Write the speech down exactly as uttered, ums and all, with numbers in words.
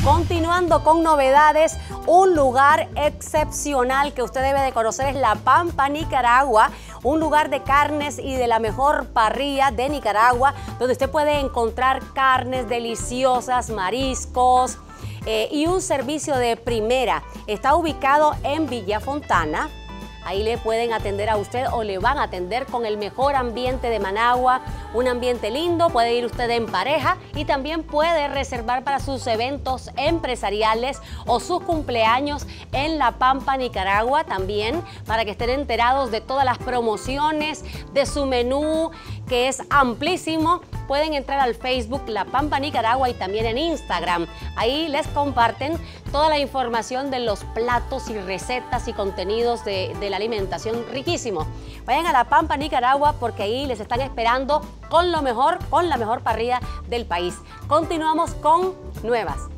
Continuando con novedades, un lugar excepcional que usted debe de conocer es La Pampa, Nicaragua, un lugar de carnes y de la mejor parrilla de Nicaragua, donde usted puede encontrar carnes deliciosas, mariscos eh, y un servicio de primera. Está ubicado en Villa Fontana. Ahí le pueden atender a usted o le van a atender con el mejor ambiente de Managua, un ambiente lindo, puede ir usted en pareja y también puede reservar para sus eventos empresariales o sus cumpleaños en La Pampa, Nicaragua, también para que estén enterados de todas las promociones, de su menú, que es amplísimo. Pueden entrar al Facebook La Pampa Nicaragua y también en Instagram. Ahí les comparten toda la información de los platos y recetas y contenidos de, de la alimentación riquísimo. Vayan a La Pampa Nicaragua porque ahí les están esperando con lo mejor, con la mejor parrilla del país. Continuamos con nuevas.